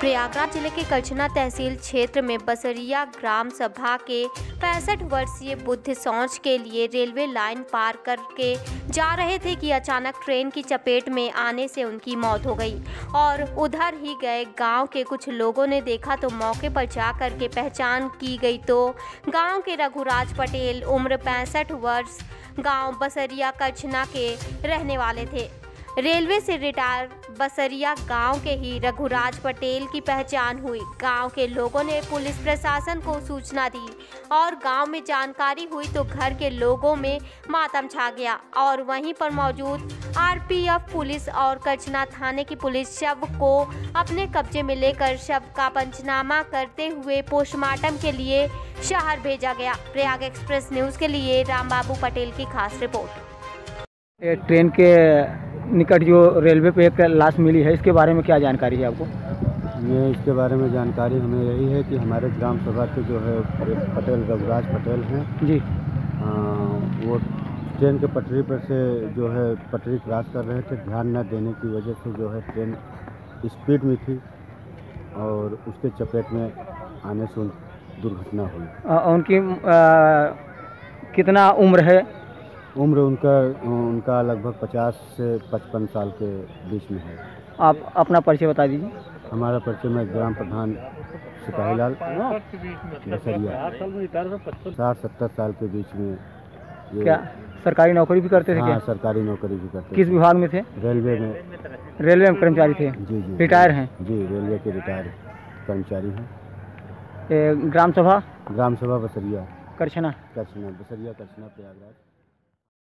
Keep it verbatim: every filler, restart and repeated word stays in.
प्रयागराज जिले के कचना तहसील क्षेत्र में बसरिया ग्राम सभा के पैंसठ वर्षीय बुद्ध सौंच के लिए रेलवे लाइन पार करके जा रहे थे कि अचानक ट्रेन की चपेट में आने से उनकी मौत हो गई। और उधर ही गए गांव के कुछ लोगों ने देखा तो मौके पर जाकर के पहचान की गई तो गांव के रघुराज पटेल उम्र पैंसठ वर्ष गांव बसरिया कचना के रहने वाले थे। रेलवे से रिटायर बसरिया गांव के ही रघुराज पटेल की पहचान हुई। गांव के लोगों ने पुलिस प्रशासन को सूचना दी और गांव में जानकारी हुई तो घर के लोगों में मातम छा गया और वहीं पर मौजूद आरपीएफ पुलिस और कचना थाने की पुलिस शव को अपने कब्जे में लेकर शव का पंचनामा करते हुए पोस्टमार्टम के लिए शहर भेजा गया। प्रयाग एक्सप्रेस न्यूज़ के लिए रामबाबू पटेल की खास रिपोर्ट। ट्रेन के निकट जो रेलवे पे एक लाश मिली है, इसके बारे में क्या जानकारी है आपको? ये इसके बारे में जानकारी हमें यही है कि हमारे ग्राम सभा के जो है पटेल रघुराज पटेल हैं जी, आ, वो ट्रेन के पटरी पर से जो है पटरी क्रॉस कर रहे थे। ध्यान न देने की वजह से जो है ट्रेन स्पीड में थी और उसके चपेट में आने से दुर्घटना हुई। आ, उनकी आ, कितना उम्र है? उम्र उनका उनका लगभग पचास से पचपन साल के बीच में है। आप अपना परिचय बता दीजिए। हमारा परिचय में ग्राम प्रधान सिपाहीलाल बसरिया, साठ सत्तर साल के बीच में। ये क्या सरकारी नौकरी भी करते थे? हाँ, क्या सरकारी नौकरी भी करते। किस विभाग में थे? रेलवे में। रेलवे में कर्मचारी थे? जी जी। रिटायर हैं? जी, रेलवे के रिटायर कर्मचारी हैं। ग्राम सभा ग्राम सभा बसरिया करछना करछना बसरिया करछना प्रयागराज।